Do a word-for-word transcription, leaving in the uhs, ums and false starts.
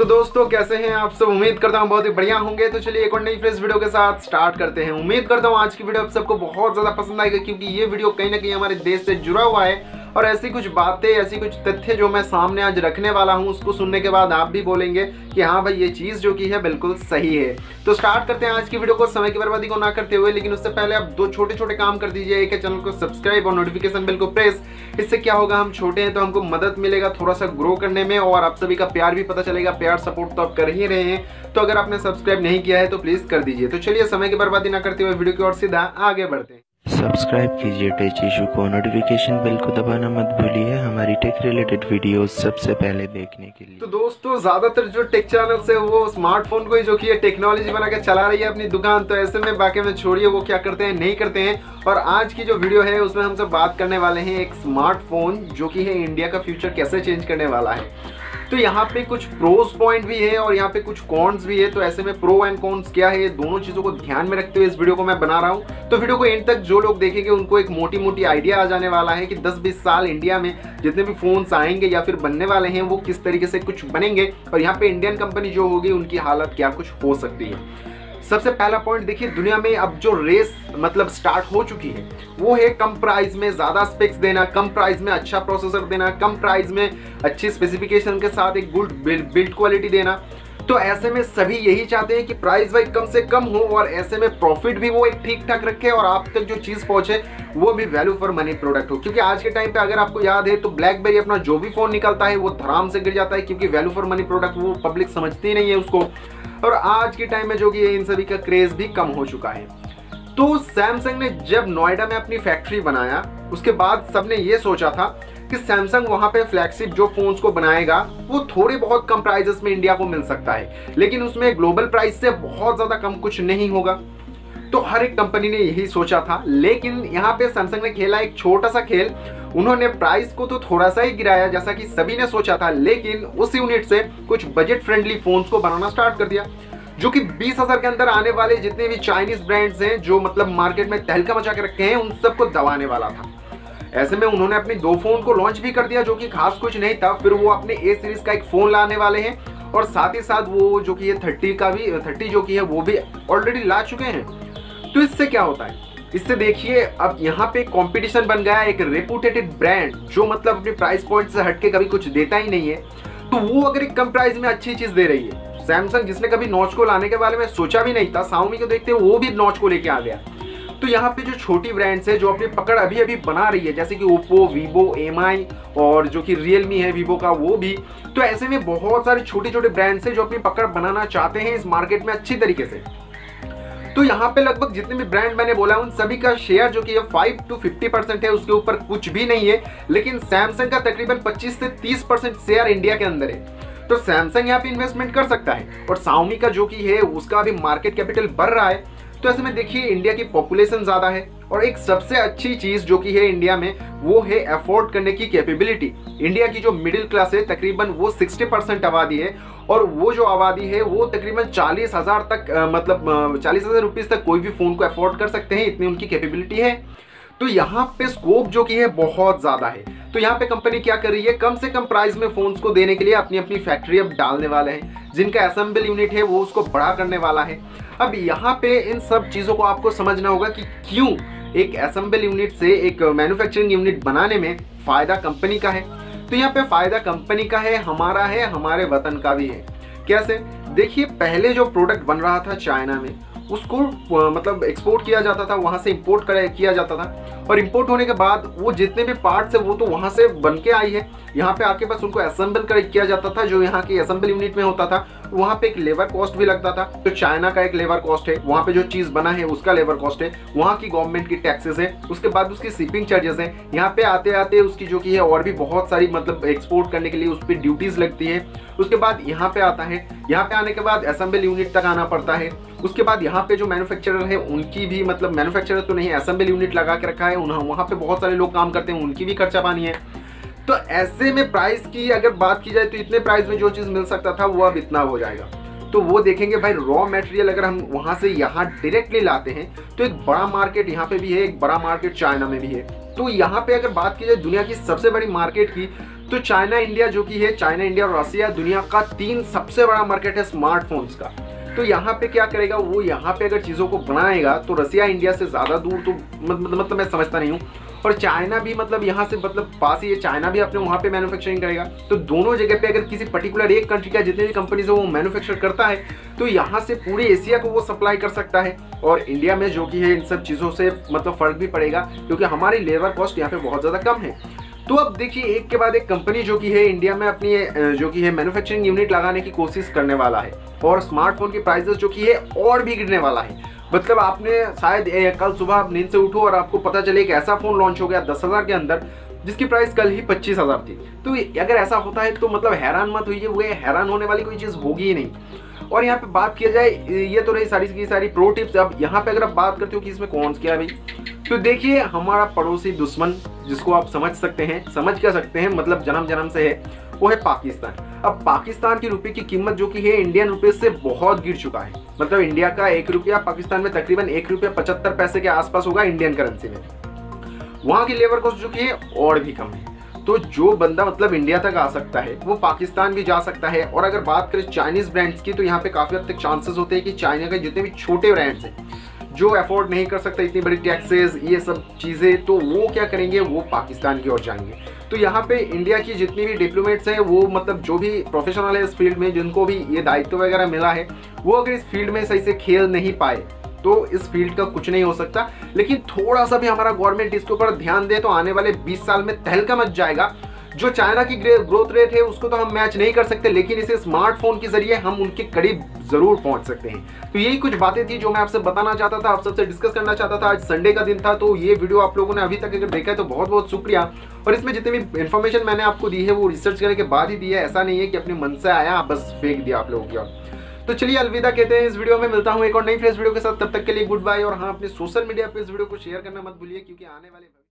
तो दोस्तों कैसे हैं आप सब। उम्मीद करता हूँ बहुत ही बढ़िया होंगे। तो चलिए एक और नई फ्रेश वीडियो के साथ स्टार्ट करते हैं। उम्मीद करता हूँ आज की वीडियो आप सबको बहुत ज़्यादा पसंद आएगी, क्योंकि ये वीडियो कहीं ना कहीं हमारे देश से जुड़ा हुआ है और ऐसी कुछ बातें, ऐसी कुछ तथ्य जो मैं सामने आज रखने वाला हूँ, उसको सुनने के बाद आप भी बोलेंगे कि हाँ भाई ये चीज़ जो की है बिल्कुल सही है। तो स्टार्ट करते हैं आज की वीडियो को समय की बर्बादी को ना करते हुए। लेकिन उससे पहले आप दो छोटे छोटे काम कर दीजिए। एक है चैनल को सब्सक्राइब और नोटिफिकेशन बेल को प्रेस। इससे क्या होगा, हम छोटे हैं तो हमको मदद मिलेगा थोड़ा सा ग्रो करने में, और आप सभी का प्यार भी पता चलेगा। प्यार सपोर्ट तो आप कर ही रहे हैं, तो अगर आपने सब्सक्राइब नहीं किया है तो प्लीज कर दीजिए। तो चलिए समय की बर्बादी ना करते हुए वीडियो की ओर सीधा आगे बढ़ते हैं। सब्सक्राइब कीजिए टेक इशू को, नोटिफिकेशन बेल को दबाना मत भूलिए हमारी टेक रिलेटेड वीडियोस सबसे पहले देखने के लिए। तो दोस्तों ज्यादातर जो टेक चैनल है वो स्मार्टफोन को ही जो कि है टेक्नोलॉजी बना के चला रही है अपनी दुकान। तो ऐसे में बाकी में छोड़िए वो क्या करते हैं नहीं करते हैं। और आज की जो वीडियो है उसमें हम सब बात करने वाले हैं एक स्मार्टफोन जो कि है इंडिया का फ्यूचर कैसे चेंज करने वाला है। तो यहाँ पे कुछ प्रोज पॉइंट भी है और यहाँ पे कुछ कॉन्स भी है। तो ऐसे में प्रो एंड कॉन्स क्या है, दोनों चीजों को ध्यान में रखते हुए इस वीडियो को मैं बना रहा हूँ। तो वीडियो को एंड तक जो लोग देखेंगे उनको एक मोटी मोटी आइडिया आ जाने वाला है कि दस बीस साल इंडिया में जितने भी फोन्स आएंगे या फिर बनने वाले हैं वो किस तरीके से कुछ बनेंगे, और यहाँ पे इंडियन कंपनी जो होगी उनकी हालत क्या कुछ हो सकती है। सबसे पहला पॉइंट देखिए, दुनिया में अब जो रेस मतलब स्टार्ट हो चुकी है वो है कम प्राइस में ज्यादा स्पेक्स देना, कम प्राइस में अच्छा प्रोसेसर देना, कम प्राइस में अच्छी स्पेसिफिकेशन के साथ एक गुड बिल्ड क्वालिटी देना। तो ऐसे में सभी यही चाहते हैं कि प्राइस वाइज कम से कम हो और ऐसे में प्रॉफिट भी वो एक ठीक ठाक रखे और आप तक जो चीज पहुंचे वो भी वैल्यू फॉर मनी प्रोडक्ट हो। क्योंकि आज के टाइम पे अगर आपको याद है तो ब्लैकबेरी अपना जो भी फोन निकलता है वो धड़ाम से गिर जाता है, क्योंकि वैल्यू फॉर मनी प्रोडक्ट वो पब्लिक समझती नहीं है उसको। और आज के टाइम में जो कि इन सभी का क्रेज भी कम हो चुका है। तो सैमसंग ने जब नोएडा में अपनी फैक्ट्री बनाया उसके बाद सबने ये सोचा था कि सैमसंग वहां पे फ्लैगशिप जो फोन्स को बनाएगा वो थोड़ी बहुत कम प्राइसेस में इंडिया को मिल सकता है, लेकिन उसमें ग्लोबल प्राइस से बहुत ज्यादा कम कुछ नहीं होगा। तो हर एक कंपनी ने यही सोचा था। लेकिन यहाँ पे सैमसंग ने खेला एक छोटा सा खेल। उन्होंने प्राइस को तो थोड़ा सा ही गिराया जैसा कि सभी ने सोचा था, लेकिन उस यूनिट से कुछ बजट फ्रेंडली फोन्स को बनाना स्टार्ट कर दिया, जो कि बीस हजार के अंदर आने वाले जितने भी चाइनीज ब्रांड्स हैं जो मतलब मार्केट में तहलका मचा के रखे हैं उन सबको दबाने वाला था। ऐसे में उन्होंने अपने दो फोन को लॉन्च भी कर दिया जो कि खास कुछ नहीं था। फिर वो अपने ए सीरीज का एक फोन लाने वाले हैं और साथ ही साथ वो जो कि है थर्टी का भी थर्टी जो कि है वो भी ऑलरेडी ला चुके हैं। तो इससे क्या होता है, इससे देखिए अब यहाँ पे कंपटीशन बन गया एक रेपुटेटेड ब्रांड जो मतलब अपने प्राइस पॉइंट से हटके कभी कुछ देता ही नहीं है। तो वो अगर एक कम प्राइस में अच्छी चीज दे रही है, सैमसंग जिसने कभी नॉच को लाने के बारे में सोचा भी नहीं था, शाओमी को देखते वो भी नॉच को लेके आ गया। तो यहाँ पे जो छोटी ब्रांड्स है जो अपनी पकड़ अभी अभी बना रही है, जैसे कि ओप्पो, वीवो, एम आई और जो कि रियलमी है वीवो का वो भी। तो ऐसे में बहुत सारे छोटे छोटे ब्रांड्स है जो अपनी पकड़ बनाना चाहते हैं इस मार्केट में अच्छी तरीके से। तो यहाँ पे लगभग जितने भी ब्रांड मैंने बोला उन सभी का शेयर जो कि है फाइव टू फिफ्टी परसेंट है, उसके ऊपर कुछ भी नहीं है। लेकिन सैमसंग का तकरीबन पच्चीस से तीस परसेंट शेयर इंडिया के अंदर है। तो सैमसंग यहाँ पे इन्वेस्टमेंट कर सकता है और शाओमी का जो कि है उसका भी मार्केट कैपिटल बढ़ रहा है। तो ऐसे में देखिए इंडिया की पॉपुलेशन ज्यादा है और एक सबसे अच्छी चीज जो कि है इंडिया में वो है अफोर्ड करने की कैपेबिलिटी। इंडिया की जो मिडिल क्लास है तकरीबन वो साठ परसेंट आबादी है और वो जो आबादी है वो तकरीबन चालीस हजार तक आ, मतलब चालीस हजार रुपीज तक कोई भी फोन को अफोर्ड कर सकते हैं, इतनी उनकी कैपेबिलिटी है। तो यहाँ पे स्कोप जो कि है बहुत ज्यादा है। तो यहाँ पे कंपनी क्या कर रही है, कम से कम प्राइस में फोन्स को देने के लिए अपनी अपनी फैक्ट्री अब डालने वाले हैं, जिनका असेंबल यूनिट है वो उसको बड़ा करने वाला है। अब यहाँ पे इन सब चीजों को आपको समझना होगा कि क्यों एक असेंबल यूनिट से एक मैन्युफैक्चरिंग यूनिट बनाने में फायदा कंपनी का है। तो यहाँ पे फायदा कंपनी का है, हमारा है, हमारे वतन का भी है। कैसे, देखिए पहले जो प्रोडक्ट बन रहा था चाइना में उसको मतलब एक्सपोर्ट किया जाता था, वहां से इंपोर्ट किया जाता था और इंपोर्ट होने के बाद वो जितने भी पार्ट्स है वो तो वहां से बन के आई है, यहाँ पे आके बस उनको असेंबल कर किया जाता था। जो यहाँ की असेंबल यूनिट में होता था वहाँ पे एक लेबर कॉस्ट भी लगता था। तो चाइना का एक लेबर कॉस्ट है, वहाँ पे जो चीज बना है उसका लेबर कॉस्ट है, वहाँ की गवर्नमेंट की टैक्सेस है, उसके बाद उसकी शिपिंग चार्जेस है, यहाँ पे आते आते उसकी जो की है और भी बहुत सारी मतलब एक्सपोर्ट करने के लिए उस पर ड्यूटीज लगती है। उसके बाद यहाँ पे आता है, यहाँ पे आने के बाद असेंबल यूनिट तक आना पड़ता है। उसके बाद यहाँ पे जो मैन्युफैक्चरर है उनकी भी मतलब मैन्युफैक्चरर तो नहीं, असेंबल यूनिट लगा के रखा है, वहाँ पे बहुत सारे लोग काम करते हैं, उनकी भी खर्चा पानी है। तो ऐसे में प्राइस की अगर बात की जाए तो इतने प्राइस में जो चीज मिल सकता था वो अब इतना हो जाएगा। तो वो देखेंगे भाई रॉ मटेरियल अगर हम वहां से यहाँ डायरेक्टली लाते हैं तो एक बड़ा मार्केट यहाँ पे भी है, एक बड़ा मार्केट चाइना में भी है। तो यहाँ पे अगर बात की जाए दुनिया की सबसे बड़ी मार्केट की तो चाइना इंडिया जो कि है, चाइना इंडिया और रसिया दुनिया का तीन सबसे बड़ा मार्केट है स्मार्टफोन्स का। तो यहाँ पे क्या करेगा वो, यहाँ पे अगर चीज़ों को बनाएगा तो रसिया इंडिया से ज़्यादा दूर तो मतलब मतलब मैं समझता नहीं हूँ। और चाइना भी मतलब यहाँ से मतलब पास ही है, चाइना भी अपने वहाँ पे मैन्युफैक्चरिंग करेगा। तो दोनों जगह पे अगर किसी पर्टिकुलर एक कंट्री का जितने भी कंपनीज है वो मैन्युफैक्चर करता है तो यहाँ से पूरे एशिया को वो सप्लाई कर सकता है। और इंडिया में जो कि है इन सब चीज़ों से मतलब फ़र्क भी पड़ेगा क्योंकि हमारी लेबर कॉस्ट यहाँ पे बहुत ज़्यादा कम है। तो अब देखिए एक के बाद एक कंपनी जो कि है इंडिया में अपनी जो कि है मैन्युफैक्चरिंग यूनिट लगाने की कोशिश करने वाला है और स्मार्टफोन की प्राइसेस जो कि है और भी गिरने वाला है। मतलब आपने शायद कल सुबह आप नींद से उठो और आपको पता चले एक ऐसा फोन लॉन्च हो गया दस हजार के अंदर जिसकी प्राइस कल ही पच्चीस हजार थी। तो अगर ऐसा होता है तो मतलब हैरान मत होइए, वो हैरान होने वाली कोई चीज़ होगी ही नहीं। और यहाँ पे बात किया जाए, ये तो रही सारी की सारी प्रो टिप्स। अब यहाँ पे अगर आप बात करते हो कि इसमें कौन क्या है भाई, तो देखिए हमारा पड़ोसी दुश्मन जिसको आप समझ सकते हैं, समझ क्या सकते हैं मतलब जन्म जन्म से है, वो है पाकिस्तान। अब पाकिस्तान की रुपए की कीमत जो कि है इंडियन रुपए से बहुत गिर चुका है। मतलब इंडिया का एक रुपया पाकिस्तान में तकरीबन एक रुपया पचहत्तर पैसे के आसपास होगा इंडियन करेंसी में। वहाँ की लेबर कॉस्ट जो कि है और भी कम है। तो जो बंदा मतलब इंडिया तक आ सकता है वो पाकिस्तान भी जा सकता है। और अगर बात करें चाइनीज ब्रांड्स की तो यहाँ पे काफ़ी हद तक चांसेस होते हैं कि चाइना के जितने भी छोटे ब्रांड्स हैं जो अफोर्ड नहीं कर सकते इतनी बड़ी टैक्सेस ये सब चीज़ें, तो वो क्या करेंगे, वो पाकिस्तान की ओर जाएंगे। तो यहाँ पे इंडिया की जितनी भी डिप्लोमेट्स हैं वो मतलब जो भी प्रोफेशनल है इस फील्ड में, जिनको भी ये दायित्व वगैरह मिला है, वो अगर इस फील्ड में सही से खेल नहीं पाए तो इस फील्ड का कुछ नहीं हो सकता। लेकिन थोड़ा सा भी हमारा गवर्नमेंट इसके ऊपर ध्यान दे तो आने वाले बीस साल में तहलका मच जाएगा। जो चाइना की ग्रोथ रेट है उसको तो हम मैच नहीं कर सकते, लेकिन इसे स्मार्टफोन के जरिए हम उनके करीब जरूर पहुंच सकते हैं। तो यही कुछ बातें थी जो मैं आपसे बताना चाहता था, आप सबसे डिस्कस करना चाहता था। आज संडे का दिन था तो ये वीडियो आप लोगों ने अभी तक अगर देखा है तो बहुत बहुत शुक्रिया। और इसमें जितनी भी इन्फॉर्मेशन मैंने आपको दी है वो रिसर्च करने के बाद ही दी है, ऐसा नहीं है कि अपने मन से आया बस फेंक दिया आप लोगों की ओर। तो चलिए अलविदा कहते हैं इस वीडियो में, मिलता हूँ एक और नई फ्रेश वीडियो के साथ। तब तक के लिए गुड बाय। और हाँ, अपने सोशल मीडिया पे इस वीडियो को शेयर करना मत भूलिए क्योंकि आने वाले